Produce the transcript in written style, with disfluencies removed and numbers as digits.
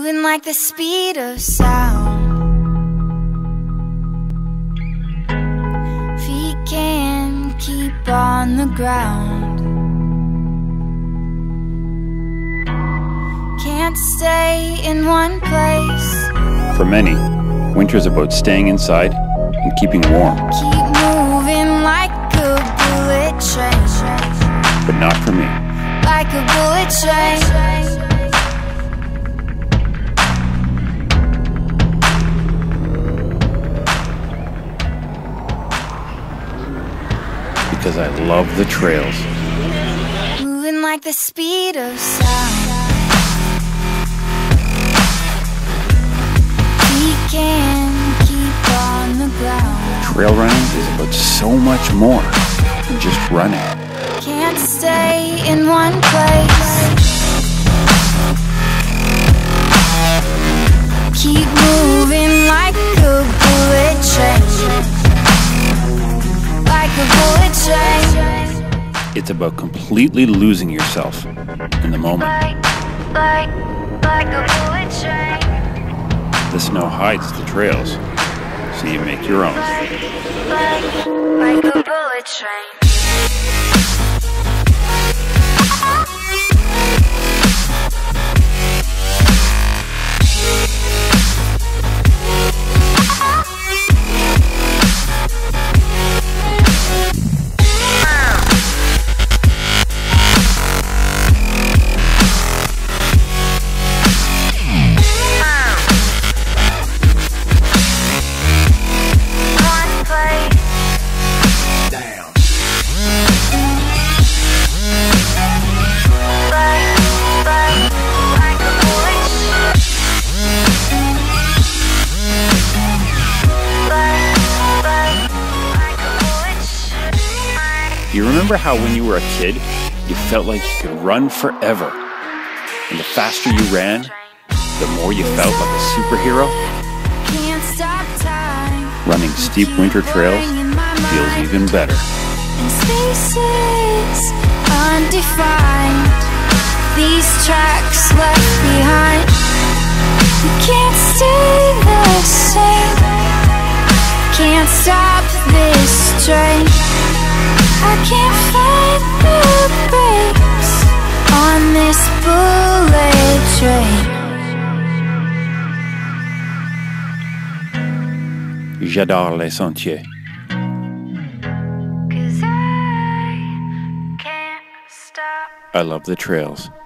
moving like the speed of sound. Feet can't keep on the ground. Can't stay in one place. For many, winter's about staying inside and keeping warm. Keep moving like a bullet train. But not for me. Like a bullet train. Because I love the trails. Moving like the speed of sound. We can keep on the ground. Trail running is about so much more than just running. Can't stay in one place. Keep moving like a bullet train. Like a bullet train. It's about completely losing yourself in the moment. Like a bullet train. The snow hides the trails, so you make your own. Like a bullet train. You remember how when you were a kid, you felt like you could run forever? And the faster you ran, the more you felt like a superhero? Can't stop time. Running steep winter trails feels even better. And spaces undefined. These tracks left behind. You can't stay the same. Can't stop this train. I can't find the brakes on this bullet train. J'adore les sentiers. 'Cause I can't stop. I love the trails.